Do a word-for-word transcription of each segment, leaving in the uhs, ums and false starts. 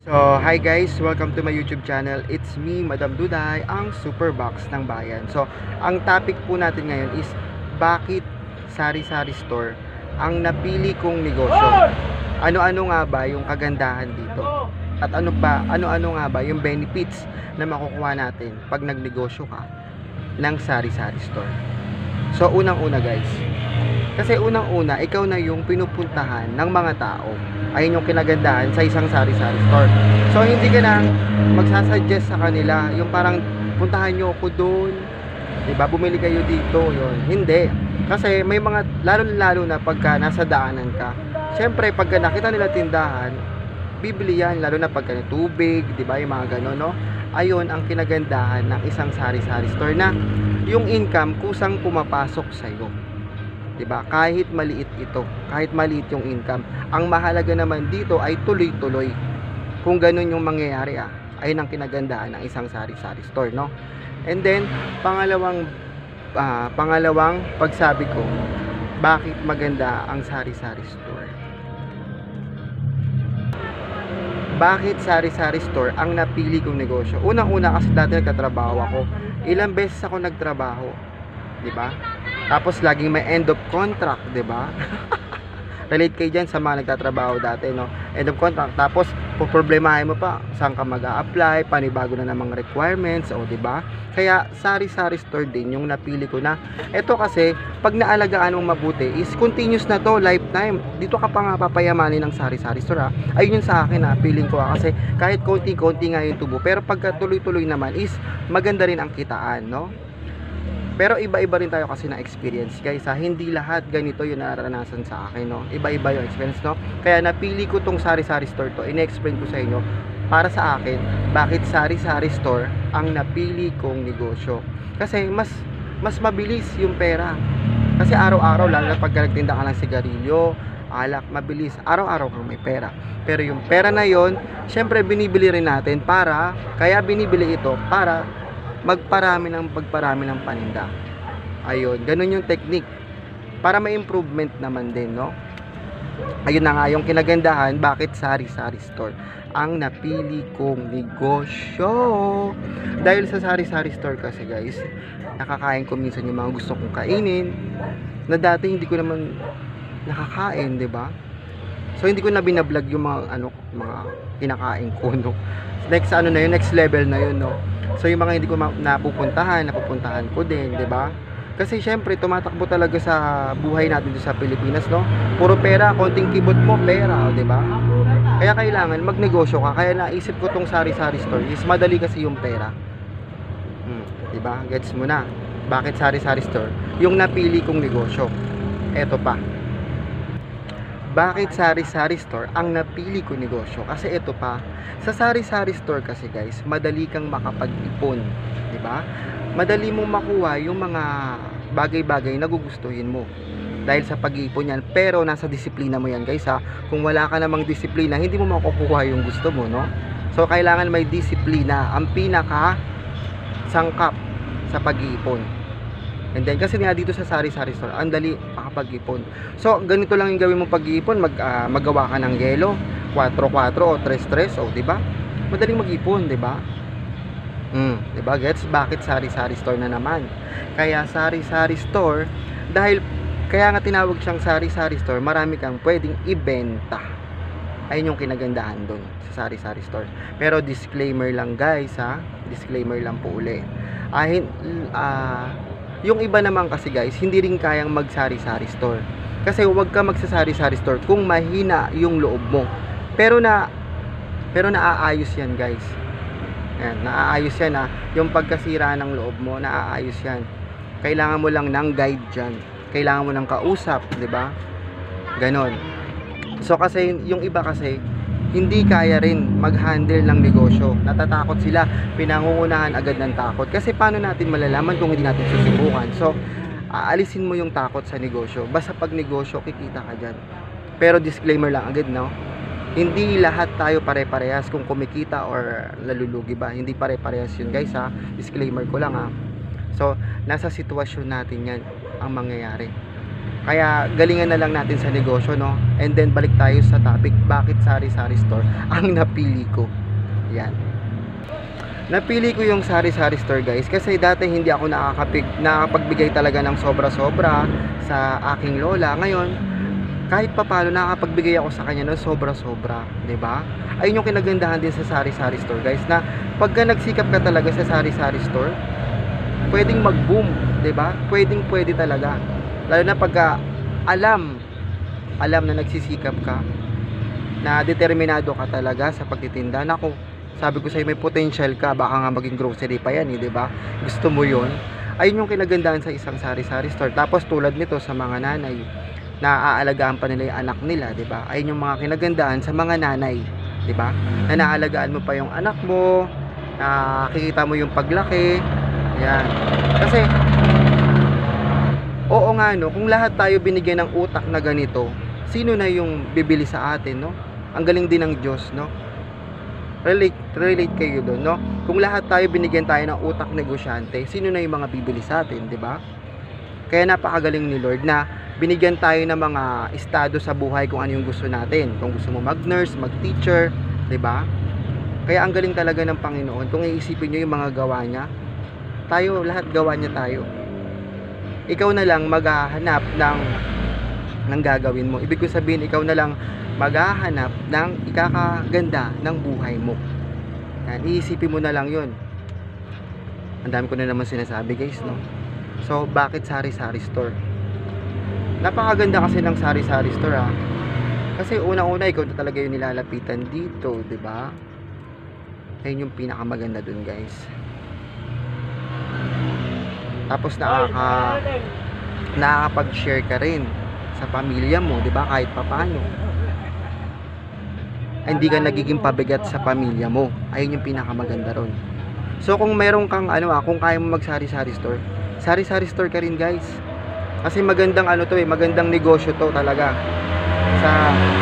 So, hi guys! Welcome to my YouTube channel. It's me, Madam Duday, ang Superbox ng Bayan. So, ang topic po natin ngayon is bakit sari-sari store ang napili kong negosyo? Ano-ano nga ba yung kagandahan dito? At ano ba, ano-ano nga ba yung benefits na makukuha natin pag nagnegosyo ka ng sari-sari store? So, unang-una guys, kasi unang-una, ikaw na yung pinupuntahan ng mga tao. Ayun yung kinagandahan sa isang sari-sari store. So, hindi ka na magsasuggest sa kanila, yung parang puntahan nyo ako doon, diba, bumili kayo dito, yun. Hindi. Kasi may mga, lalo-lalo na pagka nasa daanan ka, syempre, pagka nakita nila tindahan, bibili yan, lalo na pagka tubig, diba, yung mga gano'n, no? Ayun ang kinagandahan ng isang sari-sari store na yung income kusang pumapasok sa'yo. Diba? Kahit maliit ito, kahit maliit yung income, ang mahalaga naman dito ay tuloy-tuloy. Kung ganun yung mangyayari, ah, ayun ang kinagandahan ng isang sari-sari store, no? And then, pangalawang uh, pangalawang pagsabi ko, bakit maganda ang sari-sari store? Bakit sari-sari store ang napili kong negosyo? Unang-una kasi dati nagtatrabaho ako. Ilang beses ako nagtrabaho, 'di ba? Tapos laging may end of contract, 'di ba? Relate kayo diyan sa mga nagtatrabaho dati, no? End of contract. Tapos poproblemahin mo pa saan ka mag-a-apply, panibago na namang requirements, o 'di ba? Kaya sari-sari store din yung napili ko na. Ito kasi pag naalagaan mong mabuti is continuous na to, lifetime. Dito ka pa nga papayamanin ng sari-sari store, ha? Ayun yung sa akin, ha, feeling ko, ha? Kasi kahit konti-konti nga yung tubo, pero pagka tuloy-tuloy naman is maganda rin ang kitaan, no? Pero iba-iba rin tayo kasi na experience, guys, ha? Hindi lahat ganito yung nararanasan sa akin, no? Iba-iba yung experience, no? Kaya napili ko tong sari-sari store to, ine-explain ko sa inyo para sa akin bakit sari-sari store ang napili kong negosyo. Kasi mas mas mabilis yung pera. Kasi araw-araw, lalo na pag nagtinda ka ng sigarilyo, alak, mabilis. Araw-araw kang may pera. Pero yung pera na yon, syempre binibili rin natin para, kaya binibili ito para magparami ng pagparami ng paninda. Ayun, ganun yung technique para may improvement naman din, no? Ayun na nga yung kinagandahan bakit sari-sari store ang napili kong negosyo. Dahil sa sari-sari store kasi, guys, nakakain ko minsan yung mga gusto kong kainin na dati hindi ko naman nakakain, 'di ba? So hindi ko na binablog yung mga ano, mga kinakain ko, no? Next ano na yun, next level na yun, no? So yung mga hindi ko napupuntahan, napupuntahan ko din, 'di ba? Kasi syempre tumatakbo talaga sa buhay natin dito sa Pilipinas, no? Puro pera, konting kibot mo, pera, 'di ba? Kaya kailangan magnegosyo ka. Kaya naisip ko tong sari-sari store is madali kasi yung pera. Hmm, 'di ba? Gets mo na. Bakit sari-sari store? Yung napili kong negosyo. Eto pa. Bakit sari-sari store ang napili ko negosyo? Kasi ito pa, sa sari-sari store kasi, guys, madali kang makapag-ipon, 'di ba? Madali mong makuha yung mga bagay-bagay na gugustuhin mo dahil sa pag-iipon yan. Pero nasa disiplina mo yan, guys, ha. Kung wala ka namang disiplina, hindi mo makukuha yung gusto mo, no? So kailangan may disiplina, ang pinaka sangkap sa pag-iipon. And then, kasi nga dito sa sari-sari store, ang dali makapag-ipon. So, ganito lang yung gawin mong pag-iipon. Mag, uh, magawa ka ng yelo, four four o three three, o, diba? Madaling mag-ipon, diba? Mm, diba? Gets? Bakit sari-sari store na naman? Kaya sari-sari store, dahil, kaya nga tinawag siyang sari-sari store, marami kang pwedeng ibenta. Ayun yung kinagandahan doon sa sari-sari store. Pero disclaimer lang, guys, ha? Disclaimer lang po uli. Ah, uh, yung iba naman kasi, guys, hindi rin kayang magsari-sari store. Kasi huwag ka magsasari-sari store kung mahina yung loob mo. Pero na pero naaayos yan, guys. Ayan, naaayos yan, ha. Yung pagkasira ng loob mo, naaayos yan. Kailangan mo lang ng guide dyan. Kailangan mo ng kausap, 'di ba? Ganon. So kasi yung iba kasi hindi kaya rin mag-handle ng negosyo. Natatakot sila, pinangungunahan agad ng takot. Kasi paano natin malalaman kung hindi natin susubukan? So, aalisin mo yung takot sa negosyo. Basta pag negosyo, kikita ka dyan. Pero disclaimer lang agad, no? Hindi lahat tayo pare-parehas kung kumikita or nalulugi ba. Hindi pare-parehas yun, guys, ha? Disclaimer ko lang, ha? So, nasa sitwasyon natin yan ang mangyayari. Kaya galingan na lang natin sa negosyo, no? And then balik tayo sa topic, bakit sari-sari store ang napili ko. Yan. Napili ko yung sari-sari store, guys, kasi dati hindi ako nakakapig, nakakapagbigay talaga ng sobra-sobra sa aking lola. Ngayon, kahit papalo nakakapagbigay ako sa kanya ng sobra-sobra, 'di ba? Ayun yung kinagandahan din sa sari-sari store, guys, na pagka nagsikap ka talaga sa sari-sari store, pwedeng mag-boom, 'di ba? Pwedeng pwede talaga. Lalo na pagka alam, alam na nagsisikap ka, na determinado ka talaga sa pagtitinda. Nako, sabi ko sa'yo, may potential ka, baka nga maging grocery pa yan, eh, 'di ba? Gusto mo 'yon? Ayun yung kinagandahan sa isang sari-sari store. Tapos tulad nito sa mga nanay, na aalagaan pa nila yung anak nila, 'di ba? Ayun yung mga kinagandahan sa mga nanay, 'di ba? Na naalagaan mo pa yung anak mo, nakikita mo yung paglaki. Yan. Kasi oo nga, no, kung lahat tayo binigyan ng utak na ganito, sino na yung bibili sa atin, no? Ang galing din ng Diyos, no? Relate, relate kayo doon, no? Kung lahat tayo binigyan tayo ng utak negosyante, sino na yung mga bibili sa atin, 'di ba? Kaya napakagaling ni Lord na binigyan tayo ng mga estado sa buhay kung ano yung gusto natin. Kung gusto mo mag-nurse, mag-teacher, 'di ba? Kaya ang galing talaga ng Panginoon. Kung iisipin niyo yung mga gawa niya, tayo lahat gawa niya tayo. Ikaw na lang maghahanap ng ng gagawin mo. Ibig ko sabihin, ikaw na lang maghahanap ng ikakaganda ng buhay mo. Yan, iisipin mo na lang 'yon. Ang dami ko na naman sinasabi, guys, no? So, bakit sari-sari store? Napakaganda kasi ng sari-sari store, ah. Kasi una-una, ikaw na talaga yung nilalapitan dito, 'di ba? Ayun yung pinakamaganda dun, guys. Tapos nakaka nakakapag-share ka rin sa pamilya mo, 'di ba? Kahit papaano. Ay, hindi ka nagiging pabigat sa pamilya mo. Ayun yung pinakamaganda ron. So kung meron kang ano, ah, kung kaya mo mag-sari-sari store, sari-sari store ka rin, guys. Kasi magandang ano to, eh, magandang negosyo to talaga. Sa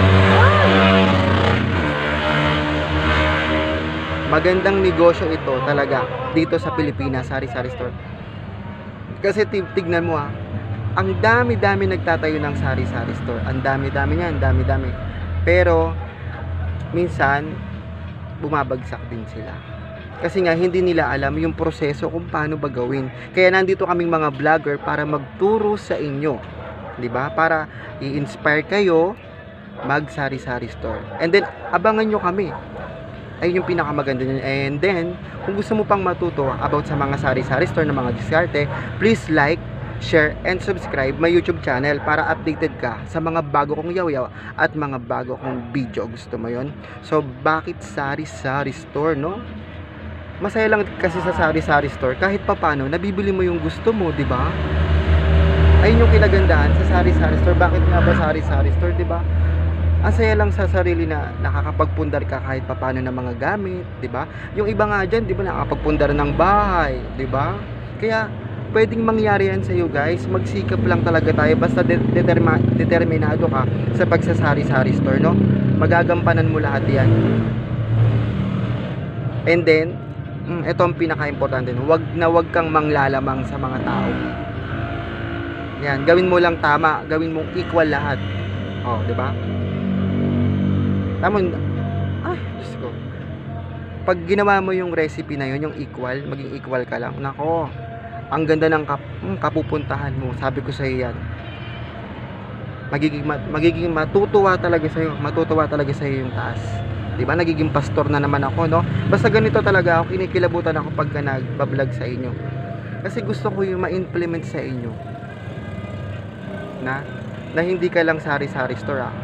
magandang negosyo ito talaga dito sa Pilipinas, sari-sari store. Kasi tignan mo, ha, ang dami-dami nagtatayo ng sari-sari store. Ang dami-dami niyan, dami-dami. Pero minsan bumabagsak din sila. Kasi nga hindi nila alam yung proseso kung paano ba gawin. Kaya nandito kaming mga vlogger para magturo sa inyo, 'di ba? Para i-inspire kayo mag-sari-sari store. And then abangan nyo kami. Ayun yung pinakamaganda niyan. And then, kung gusto mo pang matuto about sa mga sari-sari store na mga diskarte, please like, share, and subscribe my YouTube channel para updated ka sa mga bago kong yaw-yaw at mga bago kong video. Gusto mo yon? So, bakit sari-sari store, no? Masaya lang kasi sa sari-sari store, kahit papano, nabibili mo yung gusto mo, di ba? Ayun yung kinagandahan sa sari-sari store. Bakit nga ba sari-sari store, di ba? Ang saya lang sa sarili na nakakapagpundar ka kahit papano ng mga gamit, 'di ba? Yung iba nga diyan, 'di ba, nakakapagpundar ng bahay, 'di ba? Kaya pwedeng mangyari yan sa iyo, guys. Magsikap lang talaga tayo basta de determa determinado ka sa pagsasari-sari store, no? Magagampanan mo lahat 'yan. And then, mm, ito ang pinaka-importante, no? Wag na wag kang manglalamang sa mga tao. Yan, gawin mo lang tama, gawin mong equal lahat. Oh, 'di ba? Tamon, ay, Diyos ko. Pag ginawa mo yung recipe na yun, yung equal, maging equal ka lang. Nako, ang ganda ng kap hmm, kapupuntahan mo. Sabi ko sa iyo yan. Magiging, magiging matutuwa talaga sa iyo. Matutuwa talaga sa iyo yung taas. Diba? Nagiging pastor na naman ako, no? Basta ganito talaga ako. Kinikilabutan ako pagka nagbablog sa inyo. Kasi gusto ko yung ma-implement sa inyo. Na, na hindi ka lang sari-sari store, ah.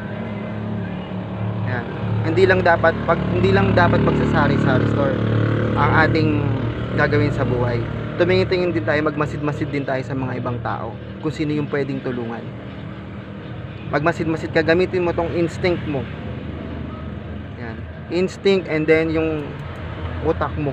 Yan. Hindi lang dapat pag hindi lang dapat pagsasari-sari store ang ating gagawin sa buhay. Tumingin-tingin din tayo, magmasid-masid din tayo sa mga ibang tao kung sino yung pwedeng tulungan. Magmasid-masid ka, gamitin mo tong instinct mo. Yan. Instinct and then yung utak mo.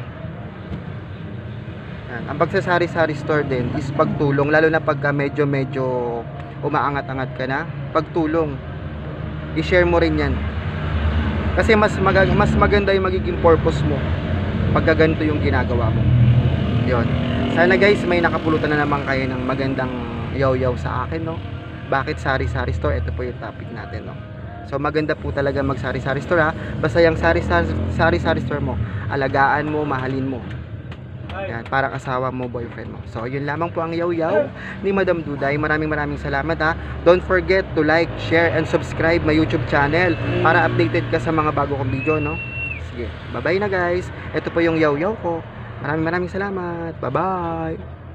Yan. Ang pagsasari-sari store din is pagtulong, lalo na pagka medyo-medyo umaangat-angat ka na, pagtulong. I-share mo rin yan. Kasi mas, mag mas maganda yung magiging purpose mo pagka ganito yung ginagawa mo. Yun. Sana, guys, may nakapulutan na naman kayo ng magandang yaw-yaw sa akin, no? bakit sari-sari store? Ito po yung topic natin, no? So maganda po talaga mag sari-sari store, ha. Basta yung sari-sari sari-sari store mo, alagaan mo, mahalin mo. Yan, parang asawa mo, boyfriend mo. So yun lamang po ang yaw-yaw ni Madam Duday. Maraming maraming salamat, ha. Don't forget to like, share, and subscribe my YouTube channel para updated ka sa mga bago kong video, no? Sige, bye-bye na guys. Ito po yung yaw-yaw ko. Maraming maraming salamat. Bye-bye.